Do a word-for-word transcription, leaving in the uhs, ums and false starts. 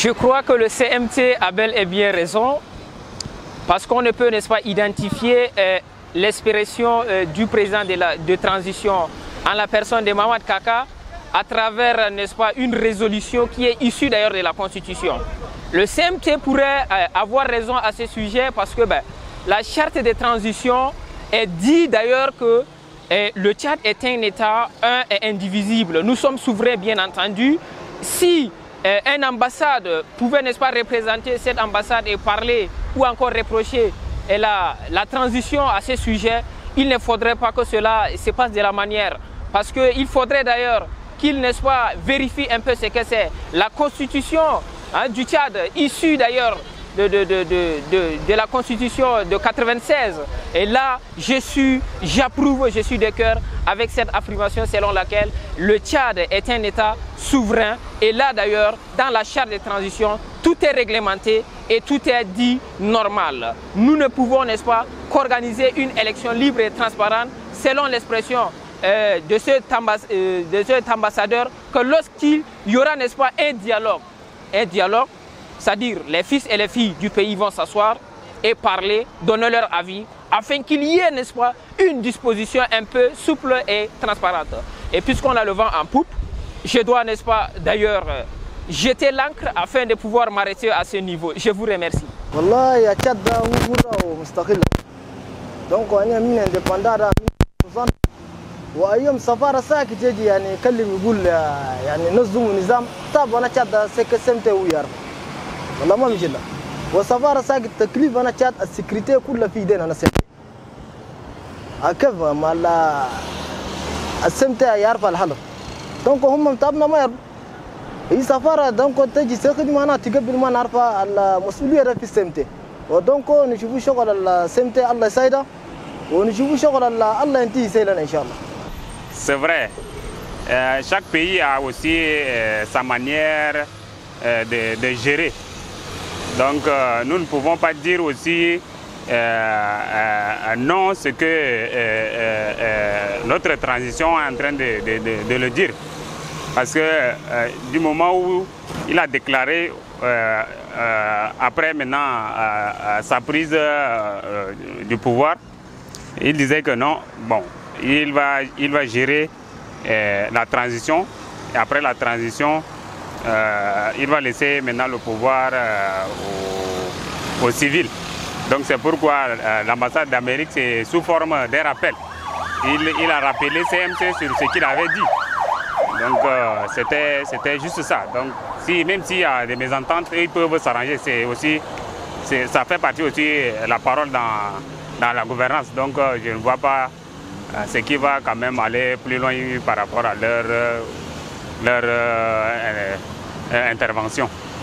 Je crois que le C M T a bel et bien raison, parce qu'on ne peut, n'est-ce pas, identifier euh, l'expression euh, du président de, la, de transition en la personne de Mamad Kaka à travers, n'est-ce pas, une résolution qui est issue d'ailleurs de la Constitution. Le C M T pourrait euh, avoir raison à ce sujet parce que ben, la charte de transition est dit d'ailleurs que euh, le Tchad est un État un et indivisible. Nous sommes souverains, bien entendu. Si euh, une ambassade pouvait, n'est-ce pas, représenter cette ambassade et parler ou encore reprocher et la, la transition à ce sujet, il ne faudrait pas que cela se passe de la manière. Parce qu'il faudrait d'ailleurs qu'il, n'est-ce pas, vérifie un peu ce que c'est la constitution hein, du Tchad, issue d'ailleurs de, de, de, de, de, de la constitution de quatre-vingt-seize. Et là, je suis, j'approuve, je suis de cœur avec cette affirmation selon laquelle le Tchad est un État souverain. Et là d'ailleurs, dans la charte de transition, tout est réglementé et tout est dit normal. Nous ne pouvons, n'est-ce pas, qu'organiser une élection libre et transparente selon l'expression euh, de, cet ambass euh, de cet ambassadeur, que lorsqu'il y aura, n'est-ce pas, un dialogue, un dialogue, c'est-à-dire les fils et les filles du pays vont s'asseoir et parler, donner leur avis, afin qu'il y ait, n'est-ce pas, une disposition un peu souple et transparente. Et puisqu'on a le vent en poupe, je dois, n'est-ce pas, d'ailleurs, jeter l'encre afin de pouvoir m'arrêter à ce niveau. Je vous remercie. Wallah, ya Tchad da wura mustaqil. Donc on est min indépendant da min وايام سفاره ساكت يجي يعني يكلم يقول يعني نظموا نظام طب انا تشاد سمت ويار والله ما مشي له والسفاره ساكت تكليف انا تشاد السكرتير كلها في ايدينا انا سمت كيف ما السمت يعرف الحلف دونك هم متابنا ما يعرفوا هي سفاره دونك تجي تخدم انا تقبل ما نعرف المسؤوليه في السمت ودونك نشوفوا شغل السمت الله يساعده ونشوفوا شغل الله ينتهي سهلا ان شاء الله. C'est vrai, euh, chaque pays a aussi euh, sa manière euh, de, de gérer. Donc euh, nous ne pouvons pas dire aussi euh, euh, non ce que euh, euh, notre transition est en train de, de, de, de le dire. Parce que euh, du moment où il a déclaré euh, euh, après maintenant euh, sa prise euh, du pouvoir, il disait que non, bon, il va, il va gérer euh, la transition et après la transition, euh, il va laisser maintenant le pouvoir euh, aux, aux civils. Donc c'est pourquoi euh, l'ambassade d'Amérique, c'est sous forme d'un rappel. Il, il a rappelé C M C sur ce qu'il avait dit. Donc euh, c'était juste ça. Donc si, même s'il y a des mésententes, ils peuvent s'arranger. C'est aussi, ça fait partie aussi de la parole dans dans la gouvernance, donc euh, je ne vois pas euh, ce qui va quand même aller plus loin par rapport à leur, euh, leur euh, euh, intervention.